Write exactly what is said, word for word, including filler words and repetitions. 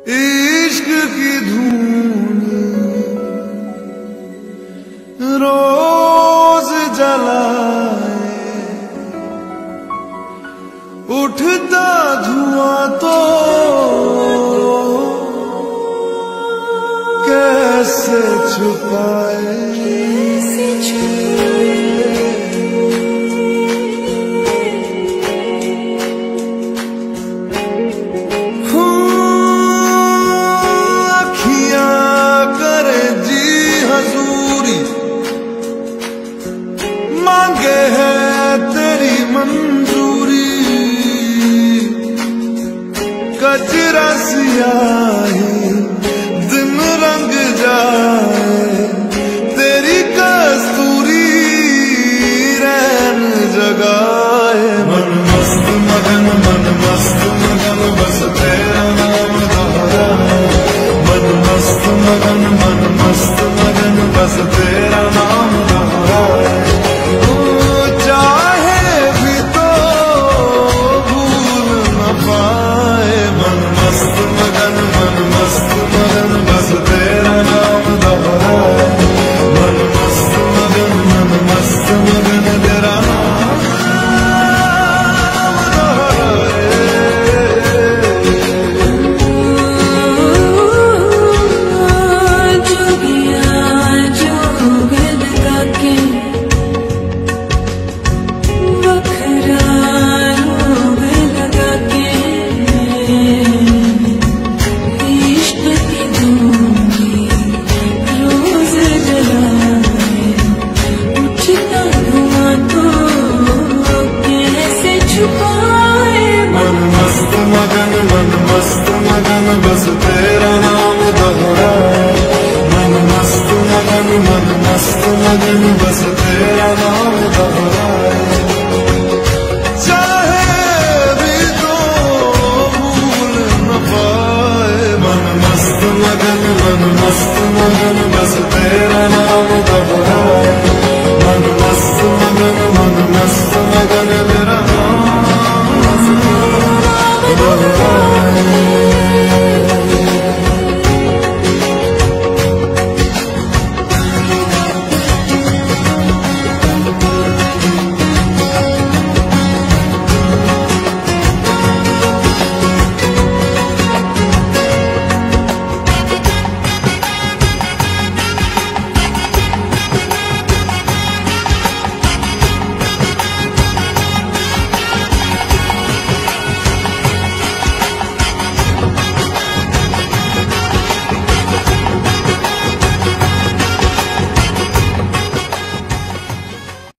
इश्क की धूल रोज जलाए, उठता धुआं तो कैसे छुपाए। मांगे है तेरी मंजूरी, कजरा सियाही दिन रंग जाए, तेरी कस्तूरी रैन जगाए। मन मस्त मगन मन मस्त मगन बस तेरा नाम दोहराए, मन मस्त मगन मन मस्त मगन बस तेरा नाम दोहराए। बस तेरा नाम दोहराए, मन मस्त मगन मन मस्त मगन बस तेरा नाम दोहराए।